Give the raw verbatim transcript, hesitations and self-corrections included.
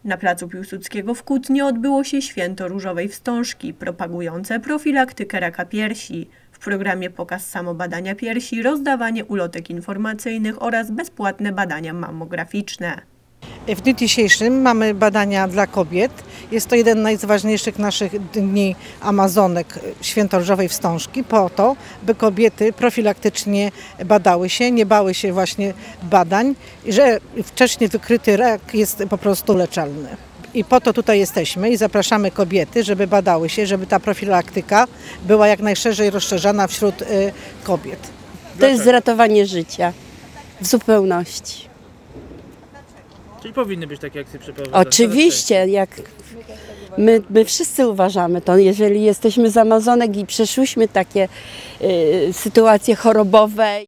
Na placu Piłsudskiego w Kutnie odbyło się Święto Różowej Wstążki, propagujące profilaktykę raka piersi. W programie pokaz samobadania piersi, rozdawanie ulotek informacyjnych oraz bezpłatne badania mammograficzne. W dniu dzisiejszym mamy badania dla kobiet. Jest to jeden z najważniejszych naszych dni Amazonek, Święto Różowej Wstążki, po to, by kobiety profilaktycznie badały się, nie bały się właśnie badań, że wcześnie wykryty rak jest po prostu leczalny. I po to tutaj jesteśmy i zapraszamy kobiety, żeby badały się, żeby ta profilaktyka była jak najszerzej rozszerzana wśród kobiet. To jest ratowanie życia w zupełności. Czyli powinny być takie akcje przeprowadzone? Oczywiście, jak my, my wszyscy uważamy to, jeżeli jesteśmy z Amazonek i przeszłyśmy takie y, sytuacje chorobowe.